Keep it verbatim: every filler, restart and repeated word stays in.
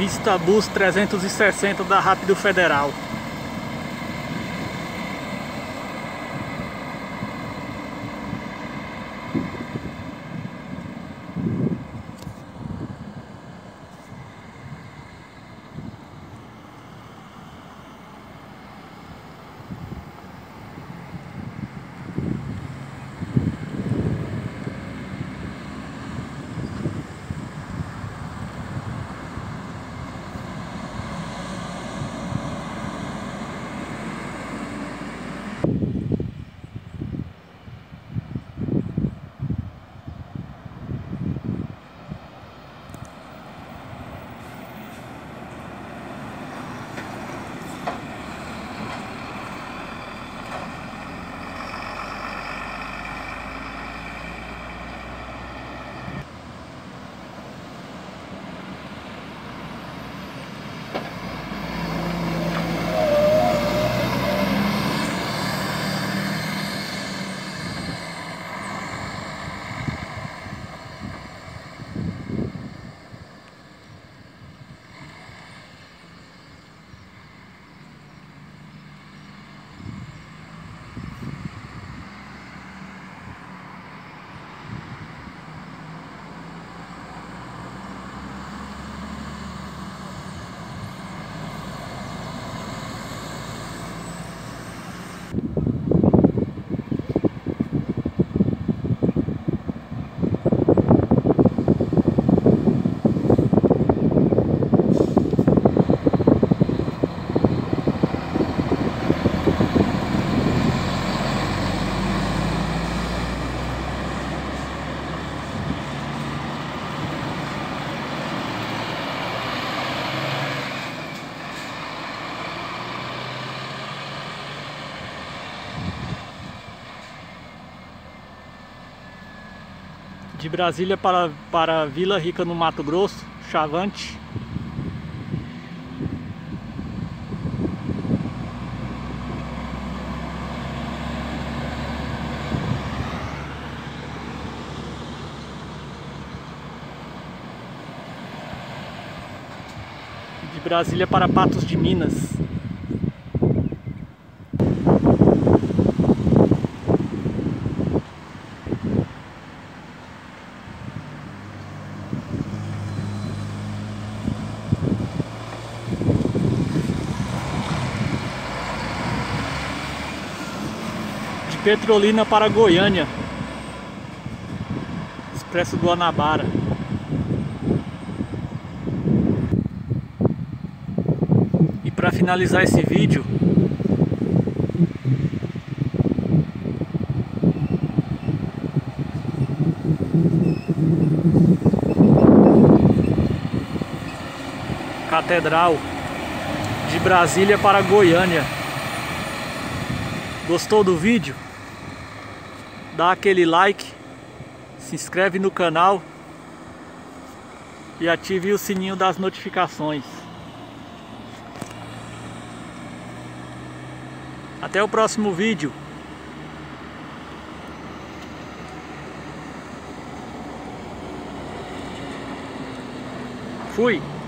Pista Bus trezentos e sessenta da Rápido Federal. De Brasília para, para Vila Rica, no Mato Grosso, Chavante. De Brasília para Patos de Minas. Petrolina para Goiânia, Expresso Guanabara. E para finalizar esse vídeo, Catedral, de Brasília para Goiânia. Gostou do vídeo? Dá aquele like, se inscreve no canal e ative o sininho das notificações. Até o próximo vídeo. Fui!